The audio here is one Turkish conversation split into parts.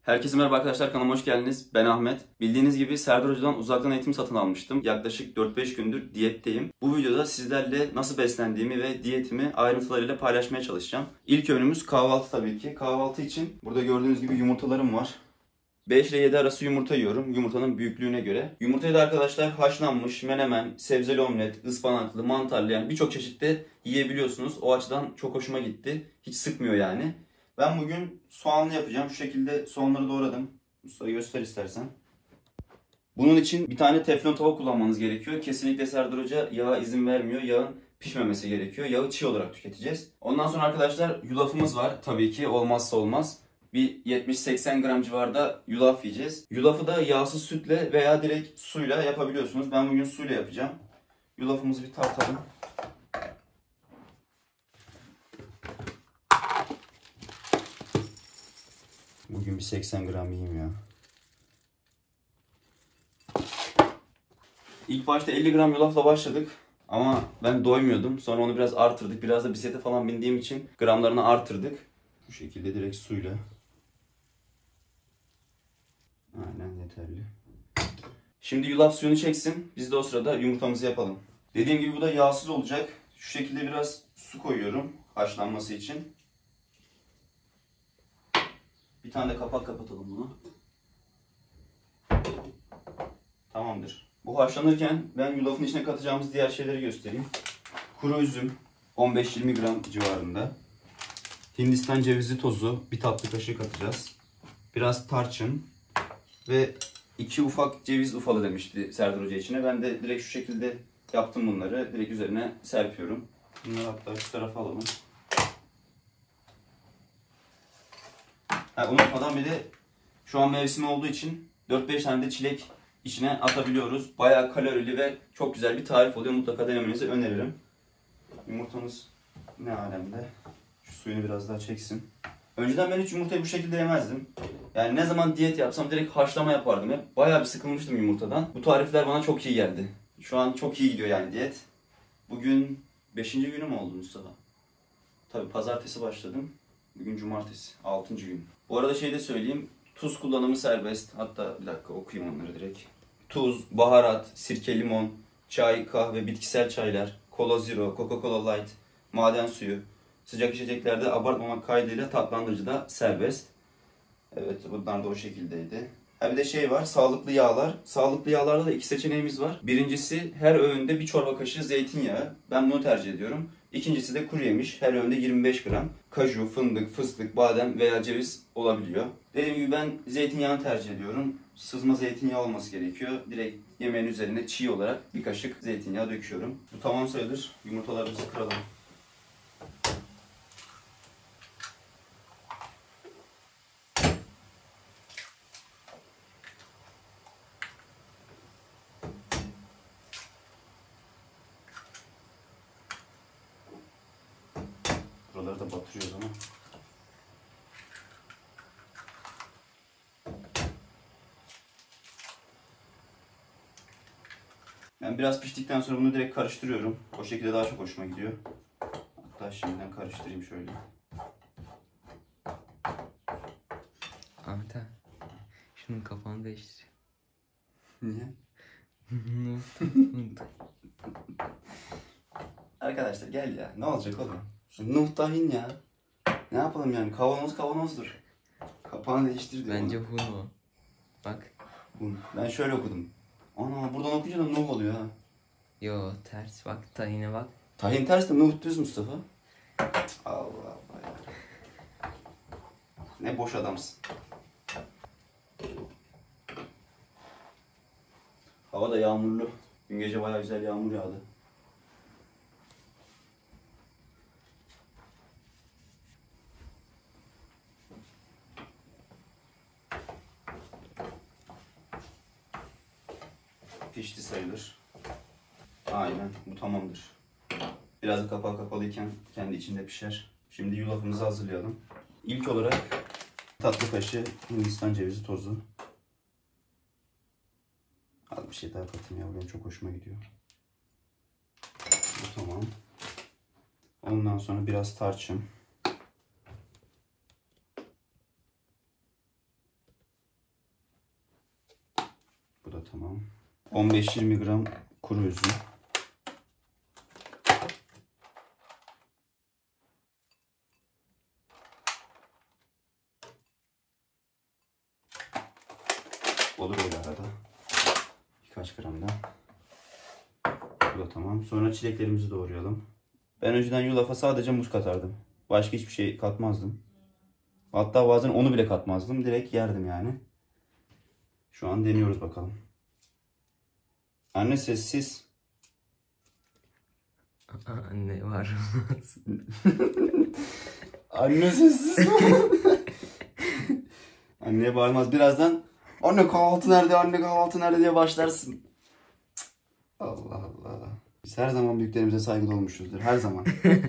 Herkese merhaba arkadaşlar, kanalıma hoş geldiniz. Ben Ahmet. Bildiğiniz gibi Serdar Hoca'dan uzaktan eğitim satın almıştım. Yaklaşık 4-5 gündür diyetteyim. Bu videoda sizlerle nasıl beslendiğimi ve diyetimi ayrıntılarıyla paylaşmaya çalışacağım. İlk öğünümüz kahvaltı tabii ki. Kahvaltı için burada gördüğünüz gibi yumurtalarım var. 5 ile 7 arası yumurta yiyorum, yumurtanın büyüklüğüne göre. Yumurtayı da arkadaşlar haşlanmış, menemen, sebzeli omlet, ıspanaklı, mantarlı, yani birçok çeşitte yiyebiliyorsunuz. O açıdan çok hoşuma gitti. Hiç sıkmıyor yani. Ben bugün soğanlı yapacağım. Şu şekilde soğanları doğradım. Mustafa göster istersen. Bunun için bir tane teflon tava kullanmanız gerekiyor. Kesinlikle Serdar Hoca yağa izin vermiyor. Yağın pişmemesi gerekiyor. Yağı çiğ olarak tüketeceğiz. Ondan sonra arkadaşlar yulafımız var. Tabii ki olmazsa olmaz. Bir 70-80 gram civarında yulaf yiyeceğiz. Yulafı da yağsız sütle veya direkt suyla yapabiliyorsunuz. Ben bugün suyla yapacağım. Yulafımızı bir tartalım. Bugün bir 80 gram yiyeyim ya. İlk başta 50 gram yulafla başladık. Ama ben doymuyordum. Sonra onu biraz artırdık. Biraz da bisiklete falan bindiğim için gramlarını artırdık. Bu şekilde direkt suyla. Aynen yeterli. Şimdi yulaf suyunu çeksin. Biz de o sırada yumurtamızı yapalım. Dediğim gibi bu da yağsız olacak. Şu şekilde biraz su koyuyorum haşlanması için. Bir tane de kapak kapatalım bunu. Tamamdır. Bu haşlanırken ben yulafın içine katacağımız diğer şeyleri göstereyim. Kuru üzüm 15-20 gram civarında. Hindistan cevizi tozu bir tatlı kaşığı katacağız. Biraz tarçın ve 2 ufak ceviz ufalı demişti Serdar Hoca içine. Ben de direkt şu şekilde yaptım bunları. Direkt üzerine serpiyorum. Bunları hatta şu tarafa alalım. Unutmadan bir de şu an mevsimi olduğu için 4-5 tane de çilek içine atabiliyoruz. Bayağı kalorili ve çok güzel bir tarif oluyor. Mutlaka denemenizi öneririm. Yumurtamız ne alemde? Şu suyunu biraz daha çeksin. Önceden ben hiç yumurtayı bu şekilde yemezdim. Yani ne zaman diyet yapsam direkt haşlama yapardım hep. Bayağı bir sıkılmıştım yumurtadan. Bu tarifler bana çok iyi geldi. Şu an çok iyi gidiyor yani diyet. Bugün 5. günüm oldu Mustafa. Tabii pazartesi başladım. Bugün cumartesi. 6. gün. Bu arada şey de söyleyeyim. Tuz kullanımı serbest. Hatta bir dakika okuyayım onları direkt. Tuz, baharat, sirke, limon, çay, kahve, bitkisel çaylar, Cola Zero, Coca-Cola Light, maden suyu. Sıcak içeceklerde abartmamak kaydıyla tatlandırıcı da serbest. Evet, bunlar da o şekildeydi. Ha bir de şey var, sağlıklı yağlar. Sağlıklı yağlarda da 2 seçeneğimiz var. Birincisi her öğünde 1 çorba kaşığı zeytinyağı. Ben bunu tercih ediyorum. İkincisi de kuru yemiş. Her öğünde 25 gram. Kaju, fındık, fıstık, badem veya ceviz olabiliyor. Dediğim gibi ben zeytinyağını tercih ediyorum. Sızma zeytinyağı olması gerekiyor. Direkt yemeğin üzerine çiğ olarak bir kaşık zeytinyağı döküyorum. Bu tamam sayılır. Yumurtalarımızı kıralım. Buraları da batırıyoruz ama. Ben biraz piştikten sonra bunu direkt karıştırıyorum. O şekilde daha çok hoşuma gidiyor. Hatta şimdiden karıştırayım şöyle. Ahmet abi, şunun kapağını değiştir. Niye? Arkadaşlar gel ya. Ne olacak oğlum? Nuh tahin ya. Ne yapalım yani? Kavanoz kavanozdur. Kapağını değiştir diyor. Bence hun o. Bak. Hun. Ben şöyle okudum. Ana buradan okuyunca da Nuh oluyor ha. Yo ters bak, tahine bak. Tahin ters de Nuh düz Mustafa. Allah Allah ya. Ne boş adamsın. Hava da yağmurlu. Dün gece bayağı güzel yağmur yağdı. Pişti sayılır. Aynen bu tamamdır. Biraz da kapağı kapalıyken kendi içinde pişer. Şimdi yulafımızı hazırlayalım. İlk olarak tatlı kaşığı Hindistan cevizi tozu. Az bir şey daha katayım ya, benim çok hoşuma gidiyor. Bu tamam. Ondan sonra biraz tarçın. da tamam. 15-20 gram kuru üzüm. Olur öyle arada. Birkaç gram da. Bu da tamam. Sonra çileklerimizi doğrayalım. Ben önceden yulafa sadece muz katardım. Başka hiçbir şey katmazdım. Hatta bazen onu bile katmazdım. Direkt yerdim yani. Şu an deniyoruz bakalım. Anne sessiz. Anne var. Anne sessiz. Anneye bağırmaz. Birazdan anne kahvaltı nerede, anne kahvaltı nerede diye başlarsın. Allah Allah. Biz her zaman büyüklerimize saygılı olmuşuzdur. Her zaman.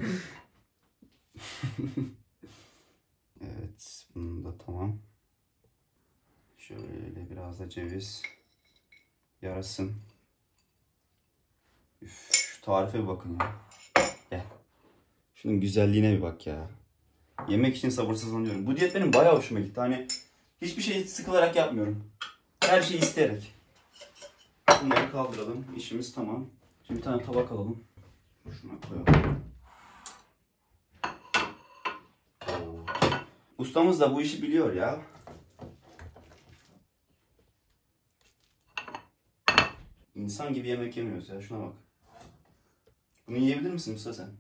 Evet. Bunun da tamam. Şöyle biraz da ceviz. Yarasın. Üf, şu tarife bir bakın ya. Gel. Şunun güzelliğine bir bak ya. Yemek için sabırsızlanıyorum. Bu diyet benim bayağı hoşuma gitti. Hani hiçbir şey sıkılarak yapmıyorum. Her şeyi isteyerek. Bunları kaldıralım. İşimiz tamam. Şimdi bir tane tabak alalım. Şuna koyalım. Ustamız da bu işi biliyor ya. İnsan gibi yemek yemiyoruz ya. Şuna bak. Bunu yiyebilir misin usta sen?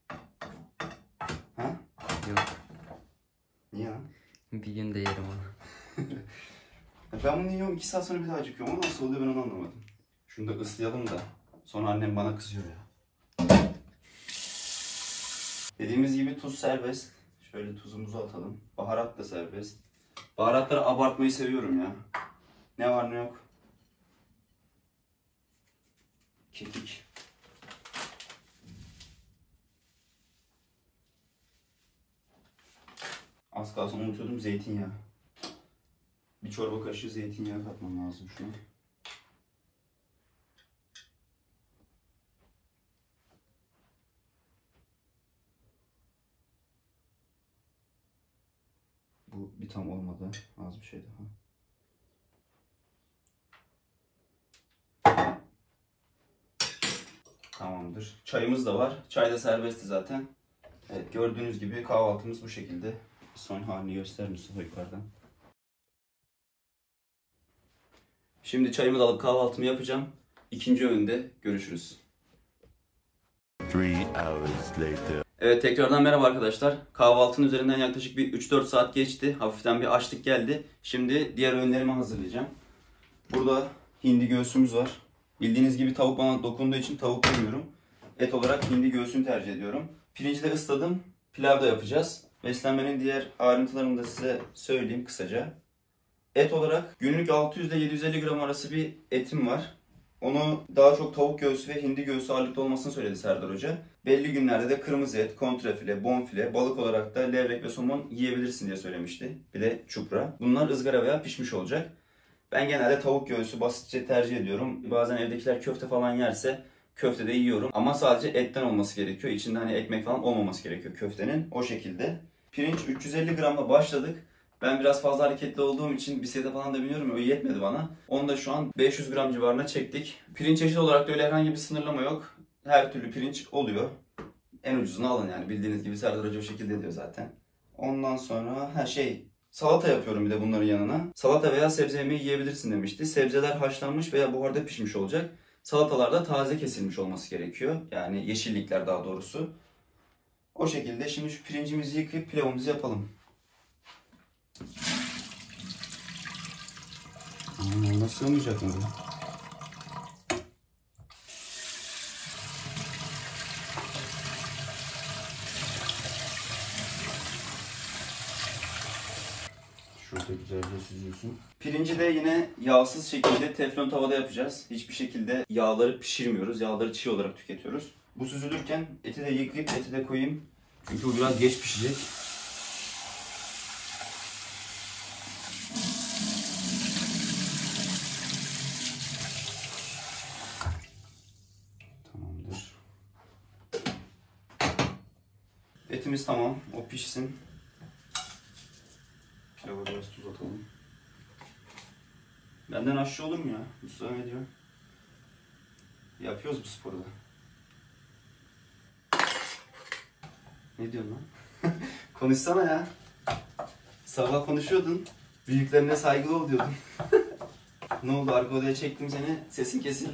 Ha? Yok. Niye lan? Bir gün de yerim onu. Ben bunu yiyorum 2 saat sonra bir daha acıkıyorum. O nasıl oluyor ben onu anlamadım. Şunu da ıslayalım da. Sonra annem bana kızıyor ya. Dediğimiz gibi tuz serbest. Şöyle tuzumuzu atalım. Baharat da serbest. Baharatları abartmayı seviyorum ya. Ne var ne yok. Kekik. Az kalsın unutuyordum, zeytinyağı. Bir çorba kaşığı zeytinyağı katmam lazım şuna. Bu bir tam olmadı. Az bir şey daha. Tamamdır. Çayımız da var. Çay da serbestti zaten. Evet, gördüğünüz gibi kahvaltımız bu şekilde. Son halini gösterir misin yukarıdan? Şimdi çayımı da alıp kahvaltımı yapacağım. İkinci öğünde görüşürüz. 3 hours later. Evet, tekrardan merhaba arkadaşlar. Kahvaltının üzerinden yaklaşık bir 3-4 saat geçti. Hafiften bir açlık geldi. Şimdi diğer öğünlerimi hazırlayacağım. Burada hindi göğsümüz var. Bildiğiniz gibi tavuk bana dokunduğu için tavuk yemiyorum. Et olarak hindi göğsünü tercih ediyorum. Pirinci de ısladım. Pilav da yapacağız. Beslenmenin diğer ayrıntılarını da size söyleyeyim kısaca. Et olarak günlük 600 ile 750 gram arası bir etim var. Onu daha çok tavuk göğsü ve hindi göğsü ağırlıklı olmasını söyledi Serdar Hoca. Belli günlerde de kırmızı et, kontrefile, bonfile, balık olarak da levrek ve somon yiyebilirsin diye söylemişti. Bir de çupra. Bunlar ızgara veya pişmiş olacak. Ben genelde tavuk göğsü basitçe tercih ediyorum. Bazen evdekiler köfte falan yerse köfte de yiyorum. Ama sadece etten olması gerekiyor. İçinde hani ekmek falan olmaması gerekiyor köftenin. O şekilde. Pirinç 350 gramla başladık. Ben biraz fazla hareketli olduğum için bisiklete falan da biniyorum. O yetmedi bana. Onu da şu an 500 gram civarına çektik. Pirinç çeşidi olarak da öyle herhangi bir sınırlama yok. Her türlü pirinç oluyor. En ucuzunu alın yani. Bildiğiniz gibi Serdar Hoca o şekilde diyor zaten. Ondan sonra salata yapıyorum bir de bunların yanına. Salata veya sebze yemeği yiyebilirsin demişti. Sebzeler haşlanmış veya buharda pişmiş olacak. Salatalar da taze kesilmiş olması gerekiyor. Yani yeşillikler daha doğrusu. O şekilde şimdi şu pirincimizi yıkayıp pilavımızı yapalım. Nasıl sığmayacak mı bu? Şurada güzelce süzüyorsun. Pirinci de yine yağsız şekilde teflon tavada yapacağız. Hiçbir şekilde yağları pişirmiyoruz. Yağları çiğ olarak tüketiyoruz. Bu süzülürken eti de yıkayıp eti de koyayım. Çünkü bu biraz geç pişecek. Tamamdır. Etimiz tamam. O pişsin. Pilava biraz tuz atalım. Benden aşçı olur mu ya? Mustafa ne diyor? Yapıyoruz bu sporu da. Ne diyorsun lan? Konuşsana ya. Sabah konuşuyordun. Büyüklerine saygılı ol diyordun. Ne oldu? Arka odaya çektim seni. Sesin kesildi.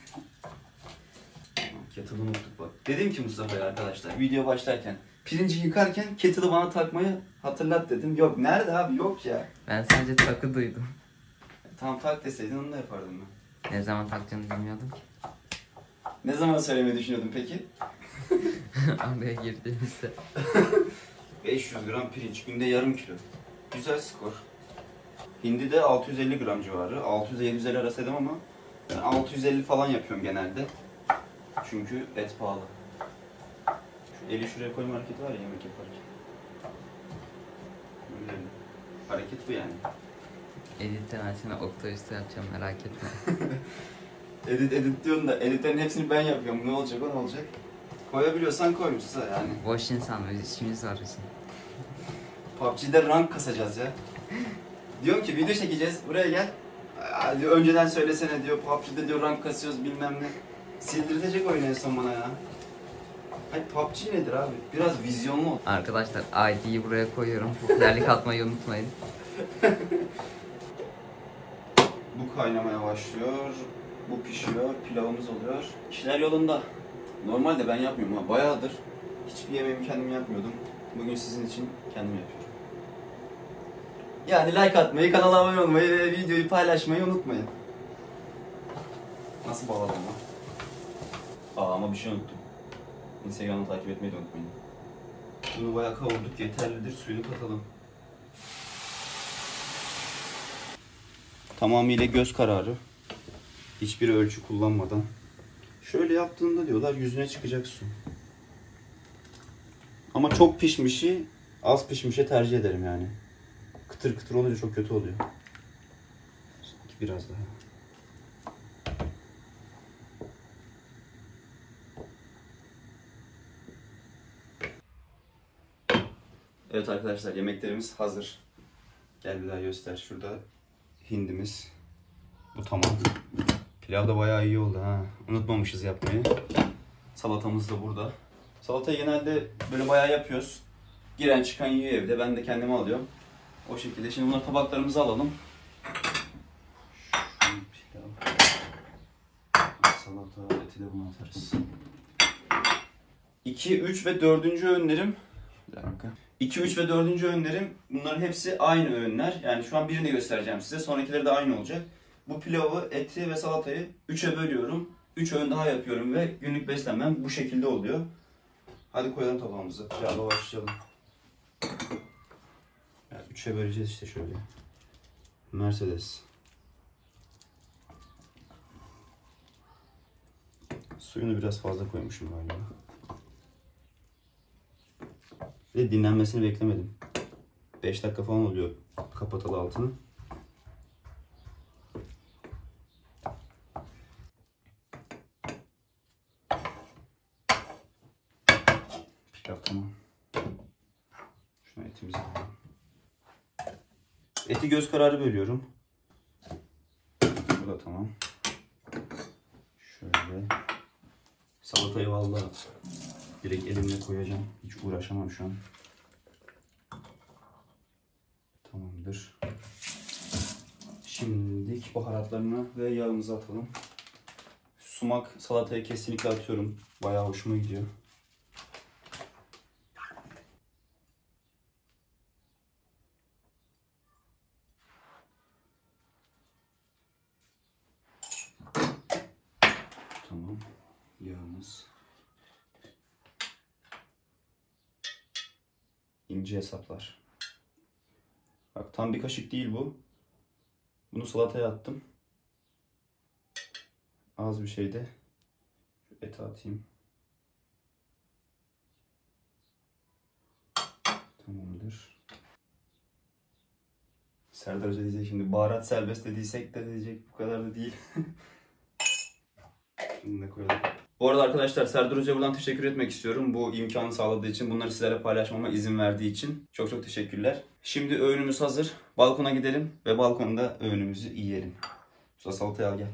Kettle'ı unuttuk bak. Dedim ki Mustafa'ya arkadaşlar video başlarken pirinci yıkarken kettle'ı bana takmayı hatırlat dedim. Yok nerede abi, yok ya. Ben sadece takı duydum. Tamam tak deseydin onu da yapardım ben. Ne zaman takacağını bilmiyordum ki. Ne zaman söylemeyi düşünüyordun peki? Oraya girdiğimizde. 500 gram pirinç, günde yarım kilo. Güzel skor. Hindi de 650 gram civarı. 600-750 arası dedim ama ben 650 falan yapıyorum genelde. Çünkü et pahalı. Şu eli şuraya koyma hareketi var ya yemek yaparken. Öyle. Hareket bu yani. Edit'te ben sana oktavisti yapacağım, merak etme. Edit diyorsun da editlerin hepsini ben yapıyorum. Ne olacak o ne olacak? Koyabiliyorsan koy Musa yani. Boş insan, işimiz var bizim. PUBG'de rank kasacağız ya. Diyorum ki video çekeceğiz, buraya gel. Aa, diyor, önceden söylesene diyor, PUBG'de diyor rank kasıyoruz bilmem ne. Sildirtecek oyunu en son bana ya. Hayır PUBG nedir abi? Biraz vizyonlu ol. Arkadaşlar ID'yi buraya koyuyorum. Popülerlik atmayı unutmayın. Bu kaynamaya başlıyor, bu pişiyor, pilavımız oluyor. İşler yolunda. Normalde ben yapmıyorum ama bayağıdır hiçbir yemeğimi kendim yapmıyordum. Bugün sizin için kendim yapıyorum. Yani like atmayı, kanala abone olmayı ve videoyu paylaşmayı unutmayın. Nasıl bağladım lan? Aa ama bir şey unuttum. Instagram'ı takip etmeyi de unutmayın. Bunu bayağı kavurduk, yeterlidir. Suyunu katalım. Tamamıyla göz kararı. Hiçbir ölçü kullanmadan. Şöyle yaptığında diyorlar yüzüne çıkacak su. Ama çok pişmişi az pişmişe tercih ederim yani. Kıtır kıtır olunca çok kötü oluyor. Sanki biraz daha. Evet arkadaşlar yemeklerimiz hazır. Gel bir daha göster. Şurada hindimiz. Bu tamam. Pilav da bayağı iyi oldu ha. Unutmamışız yapmayı. Salatamız da burada. Salatayı genelde böyle bayağı yapıyoruz. Giren çıkan yiyor evde. Ben de kendime alıyorum. O şekilde. Şimdi bunları tabaklarımıza alalım. Pilav. Salata eti de buna atarız. 2, 3 ve 4. öğünlerim. Bir dakika. 2, 3 ve 4. öğünlerim. Bunların hepsi aynı öğünler. Yani şu an birini göstereceğim size. Sonrakileri de aynı olacak. Bu pilavı, eti ve salatayı 3'e bölüyorum. 3 öğün daha yapıyorum ve günlük beslenmem bu şekilde oluyor. Hadi koyalım tabağımıza. Pilavla başlayalım. Yani 3'e böleceğiz işte şöyle. Mercedes. Suyunu biraz fazla koymuşum galiba. Ve dinlenmesini beklemedim. 5 dakika falan oluyor kapatalı altını. Pilav tamam. Şuna etimizi alalım. Eti göz kararı bölüyorum. Bu da tamam. Şöyle. Salatayı vallahi direkt elimle koyacağım. Hiç uğraşamam şu an. Tamamdır. Şimdilik baharatlarını ve yağımızı atalım. Sumak salataya kesinlikle atıyorum. Bayağı hoşuma gidiyor. Tamam. Yağımız. İnce hesaplar. Bak tam bir kaşık değil bu. Bunu salataya attım. Az bir şey de şu ete atayım. Tamamdır. Serdar Hoca diyecek şimdi baharat serbest dediysek de diyecek bu kadar da değil. Şunu da koyalım. Bu arada arkadaşlar Serdar Hoca'ya buradan teşekkür etmek istiyorum. Bu imkanı sağladığı için, bunları sizlerle paylaşmama izin verdiği için. Çok çok teşekkürler. Şimdi öğünümüz hazır. Balkona gidelim ve balkonda öğünümüzü yiyelim. Şu salatayı al gel.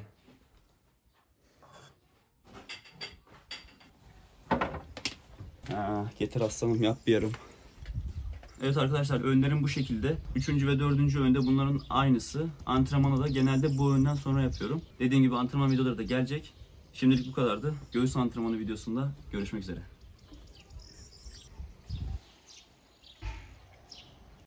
Getir aslanım, yap bir yarım. Evet arkadaşlar, öğünlerim bu şekilde. 3. ve 4. öğünde bunların aynısı. Antrenmanı da genelde bu öğünden sonra yapıyorum. Dediğim gibi antrenman videoları da gelecek. Şimdilik bu kadardı. Göğüs antrenmanı videosunda görüşmek üzere.